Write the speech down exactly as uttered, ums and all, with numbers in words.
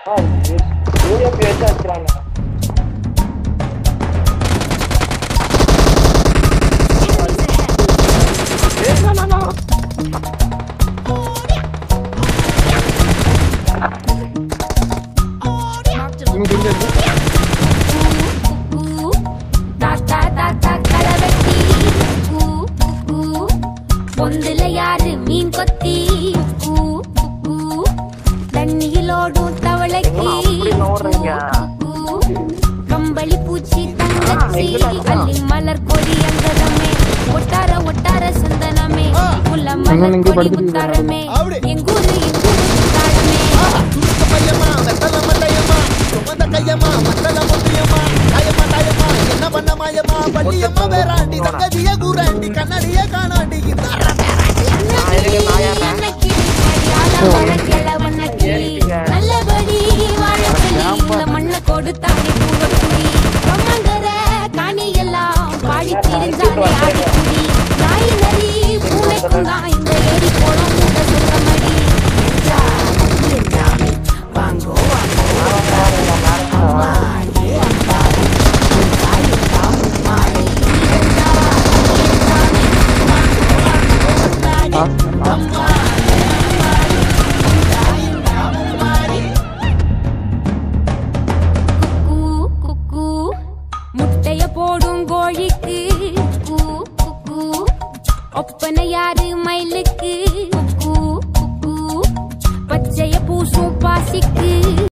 கம்பளி பூச்சி தங்கச்சி அள்ளி மலர் கொடி அங்கதமே ஒட்டார ஒட்டார சந்தனமே முல்ல மலர் கொடி முத்தாரமே எங்கூரு எங்கூரு முத்தாரமே பையமா வெத்தல மண்டையம்மா சுமந்த கையம்மா மத்தல முட்டியம்மா தாயம்மா தாயம்மா என்ன பண்ண மாயம்மா பள்ளியம்மா வேறாண்டி தங்கதிய கூராண்டி கண்ணடிய காணாண்டி இந்தார நாயரே நாயரா நல்லபடி வாழச்சொல்லி இந்த மண்ணை கொடுத்தானே பூவக்குடி கம்மங்கர காணி எல்லாம் பாடி திரிஞ்சாலே